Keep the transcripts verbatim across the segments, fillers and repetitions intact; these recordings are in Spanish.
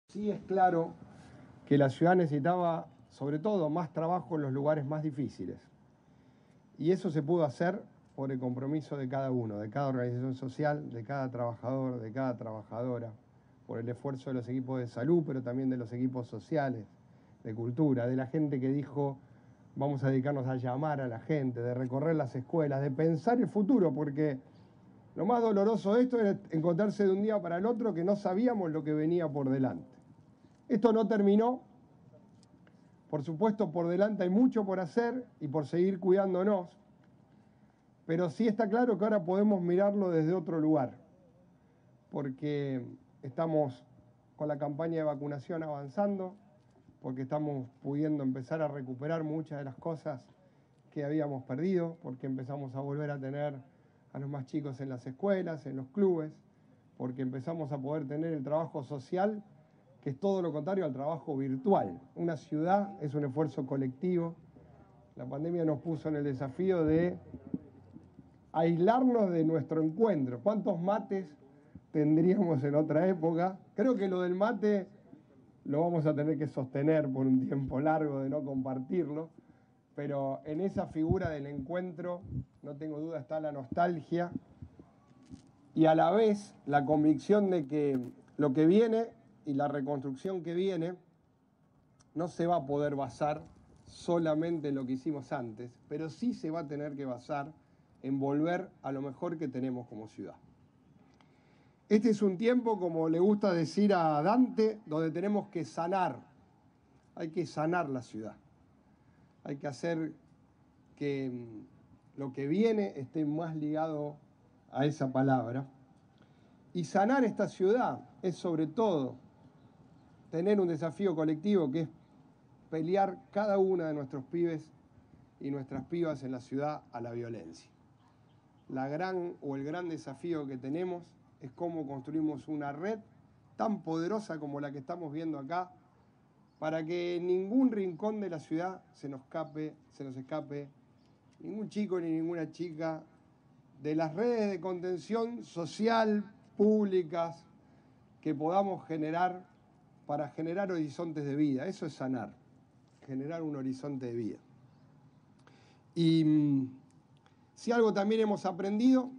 Sí es claro que la ciudad necesitaba, sobre todo, más trabajo en los lugares más difíciles. Y eso se pudo hacer por el compromiso de cada uno, de cada organización social, de cada trabajador, de cada trabajadora, por el esfuerzo de los equipos de salud, pero también de los equipos sociales, de cultura, de la gente que dijo, vamos a dedicarnos a llamar a la gente, de recorrer las escuelas, de pensar el futuro, porque lo más doloroso de esto era encontrarse de un día para el otro que no sabíamos lo que venía por delante. Esto no terminó. Por supuesto, por delante hay mucho por hacer y por seguir cuidándonos, pero sí está claro que ahora podemos mirarlo desde otro lugar, porque estamos con la campaña de vacunación avanzando, porque estamos pudiendo empezar a recuperar muchas de las cosas que habíamos perdido, porque empezamos a volver a tener a los más chicos en las escuelas, en los clubes, porque empezamos a poder tener el trabajo social, que es todo lo contrario al trabajo virtual. Una ciudad es un esfuerzo colectivo. La pandemia nos puso en el desafío de aislarnos de nuestro encuentro. ¿Cuántos mates tendríamos en otra época? Creo que lo del mate lo vamos a tener que sostener por un tiempo largo de no compartirlo, pero en esa figura del encuentro, no tengo duda, está la nostalgia y a la vez la convicción de que lo que viene y la reconstrucción que viene no se va a poder basar solamente en lo que hicimos antes, pero sí se va a tener que basar en volver a lo mejor que tenemos como ciudad. Este es un tiempo, como le gusta decir a Dante, donde tenemos que sanar. Hay que sanar la ciudad. Hay que hacer que lo que viene esté más ligado a esa palabra. Y sanar esta ciudad es sobre todo tener un desafío colectivo que es pelear cada una de nuestros pibes y nuestras pibas en la ciudad a la violencia. La gran o el gran desafío que tenemos es cómo construimos una red tan poderosa como la que estamos viendo acá para que en ningún rincón de la ciudad se nos escape, se nos escape ningún chico ni ninguna chica de las redes de contención social, públicas, que podamos generar para generar horizontes de vida. Eso es sanar, generar un horizonte de vida. Y si algo también hemos aprendido,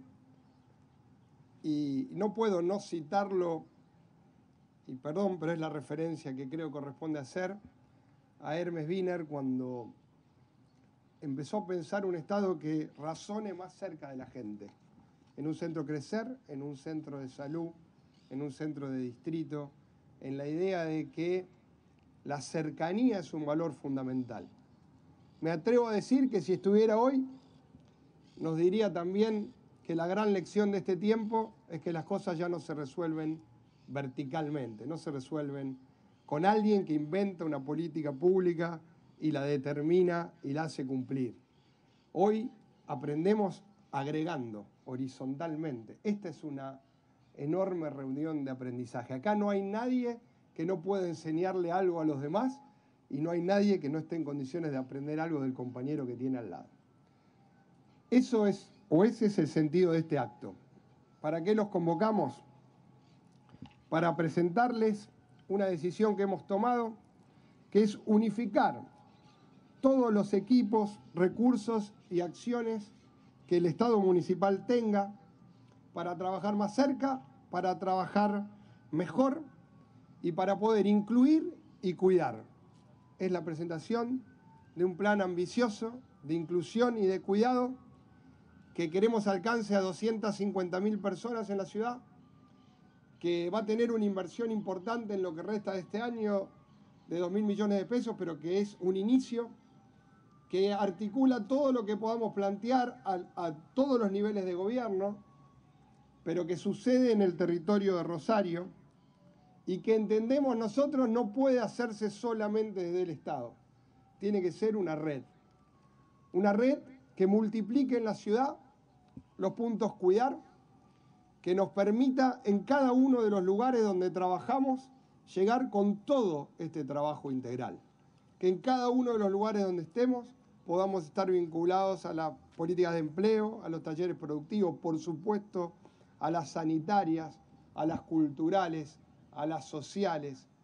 y no puedo no citarlo, y perdón, pero es la referencia que creo corresponde hacer, a Hermes Wiener cuando empezó a pensar un Estado que razone más cerca de la gente, en un centro crecer, en un centro de salud, en un centro de distrito, en la idea de que la cercanía es un valor fundamental. Me atrevo a decir que si estuviera hoy, nos diría también que la gran lección de este tiempo es que las cosas ya no se resuelven verticalmente, no se resuelven con alguien que inventa una política pública y la determina y la hace cumplir. Hoy aprendemos agregando horizontalmente. Esta es una enorme reunión de aprendizaje. Acá no hay nadie que no pueda enseñarle algo a los demás y no hay nadie que no esté en condiciones de aprender algo del compañero que tiene al lado. Eso es, o ese es el sentido de este acto. ¿Para qué los convocamos? Para presentarles una decisión que hemos tomado, que es unificar todos los equipos, recursos y acciones que el Estado municipal tenga para trabajar más cerca, para trabajar mejor y para poder incluir y cuidar. Es la presentación de un plan ambicioso de inclusión y de cuidado que queremos alcance a doscientas cincuenta mil personas en la ciudad, que va a tener una inversión importante en lo que resta de este año de dos mil millones de pesos, pero que es un inicio, que articula todo lo que podamos plantear a, a todos los niveles de gobierno, pero que sucede en el territorio de Rosario y que entendemos nosotros no puede hacerse solamente desde el Estado. Tiene que ser una red. Una red que multiplique en la ciudad los puntos cuidar, que nos permita en cada uno de los lugares donde trabajamos llegar con todo este trabajo integral. Que en cada uno de los lugares donde estemos podamos estar vinculados a las políticas de empleo, a los talleres productivos, por supuesto, a las sanitarias, a las culturales, a las sociales,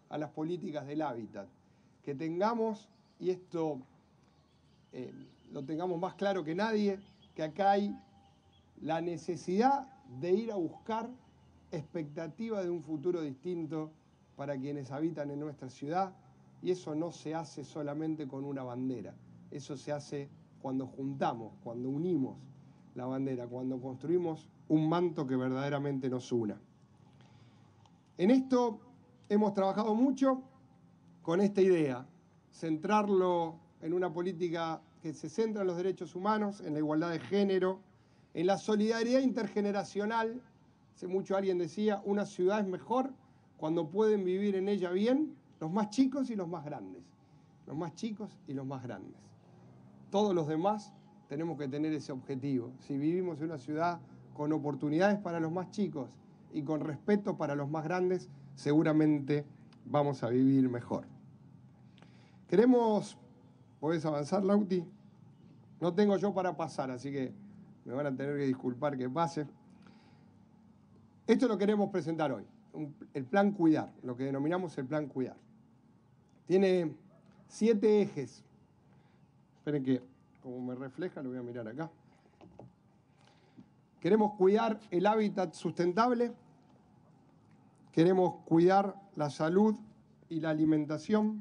a las políticas del hábitat. Que tengamos, y esto eh, lo tengamos más claro que nadie, que acá hay la necesidad de ir a buscar expectativa de un futuro distinto para quienes habitan en nuestra ciudad, y eso no se hace solamente con una bandera, eso se hace cuando juntamos, cuando unimos la bandera, cuando construimos un manto que verdaderamente nos una. En esto hemos trabajado mucho con esta idea, centrarlo en una política que se centra en los derechos humanos, en la igualdad de género, en la solidaridad intergeneracional. Hace mucho alguien decía, una ciudad es mejor cuando pueden vivir en ella bien los más chicos y los más grandes. Los más chicos y los más grandes. Todos los demás tenemos que tener ese objetivo. Si vivimos en una ciudad con oportunidades para los más chicos y con respeto para los más grandes, seguramente vamos a vivir mejor. Queremos... ¿Podés avanzar, Lauti? No tengo yo para pasar, así que me van a tener que disculpar que pase. Esto lo queremos presentar hoy, un, el Plan Cuidar, lo que denominamos el Plan Cuidar. Tiene siete ejes. Esperen que, como me refleja, lo voy a mirar acá. Queremos cuidar el hábitat sustentable, queremos cuidar la salud y la alimentación,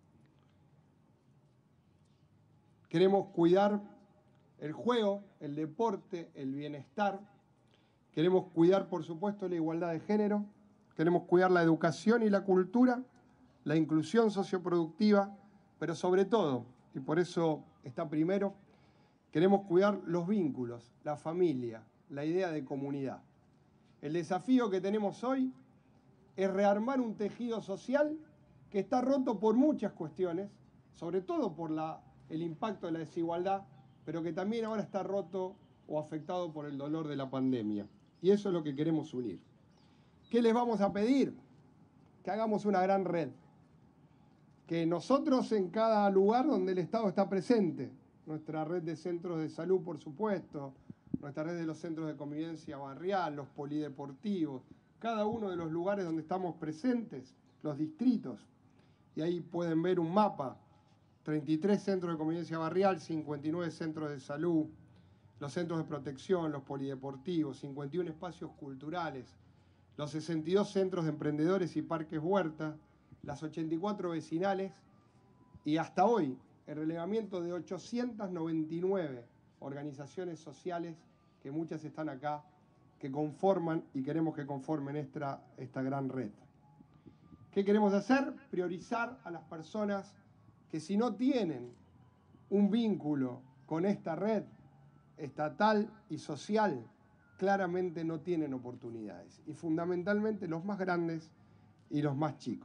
queremos cuidar el juego, el deporte, el bienestar, queremos cuidar, por supuesto, la igualdad de género, queremos cuidar la educación y la cultura, la inclusión socioproductiva, pero sobre todo, y por eso está primero, queremos cuidar los vínculos, la familia, la idea de comunidad. El desafío que tenemos hoy es rearmar un tejido social que está roto por muchas cuestiones, sobre todo por la, el impacto de la desigualdad, pero que también ahora está roto o afectado por el dolor de la pandemia. Y eso es lo que queremos unir. ¿Qué les vamos a pedir? Que hagamos una gran red. Que nosotros en cada lugar donde el Estado está presente, nuestra red de centros de salud, por supuesto, nuestra red de los centros de convivencia barrial, los polideportivos, cada uno de los lugares donde estamos presentes, los distritos. Y ahí pueden ver un mapa, treinta y tres centros de convivencia barrial, cincuenta y nueve centros de salud, los centros de protección, los polideportivos, cincuenta y uno espacios culturales, los sesenta y dos centros de emprendedores y parques huerta, las ochenta y cuatro vecinales y hasta hoy el relevamiento de ochocientas noventa y nueve organizaciones sociales, que muchas están acá, que conforman y queremos que conformen esta, esta gran red. ¿Qué queremos hacer? Priorizar a las personas que si no tienen un vínculo con esta red estatal y social, claramente no tienen oportunidades. Y fundamentalmente los más grandes y los más chicos.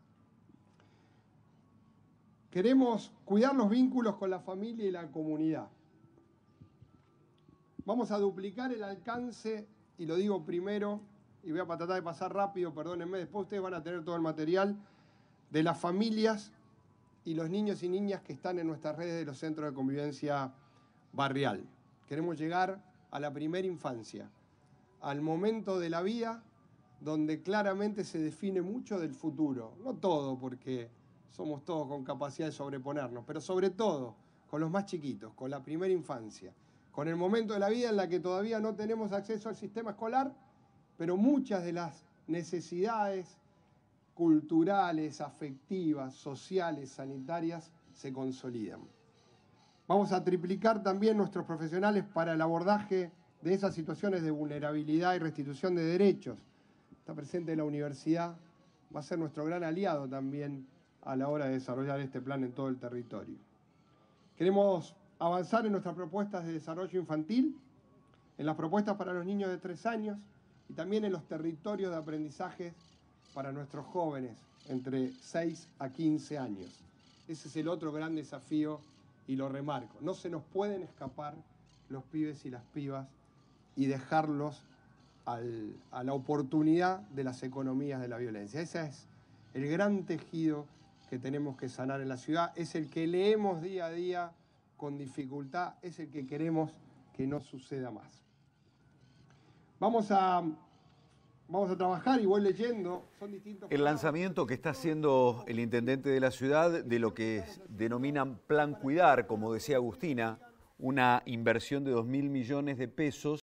Queremos cuidar los vínculos con la familia y la comunidad. Vamos a duplicar el alcance, y lo digo primero, y voy a tratar de pasar rápido, perdónenme, después ustedes van a tener todo el material, de las familias y los niños y niñas que están en nuestras redes de los centros de convivencia barrial. Queremos llegar a la primera infancia, al momento de la vida donde claramente se define mucho del futuro. No todo, porque somos todos con capacidad de sobreponernos, pero sobre todo con los más chiquitos, con la primera infancia, con el momento de la vida en la que todavía no tenemos acceso al sistema escolar, pero muchas de las necesidades culturales, afectivas, sociales, sanitarias se consolidan. Vamos a triplicar también nuestros profesionales para el abordaje de esas situaciones de vulnerabilidad y restitución de derechos. Está presente la universidad, va a ser nuestro gran aliado también a la hora de desarrollar este plan en todo el territorio. Queremos avanzar en nuestras propuestas de desarrollo infantil, en las propuestas para los niños de tres años y también en los territorios de aprendizaje para nuestros jóvenes entre seis a quince años. Ese es el otro gran desafío y lo remarco. No se nos pueden escapar los pibes y las pibas y dejarlos al, a la oportunidad de las economías de la violencia. Ese es el gran tejido que tenemos que sanar en la ciudad. Es el que leemos día a día con dificultad, es el que queremos que no suceda más. Vamos a vamos a trabajar y voy leyendo. Son distintos. El lanzamiento que está haciendo el intendente de la ciudad de lo que denominan Plan Cuidar, como decía Agustina, una inversión de dos mil millones de pesos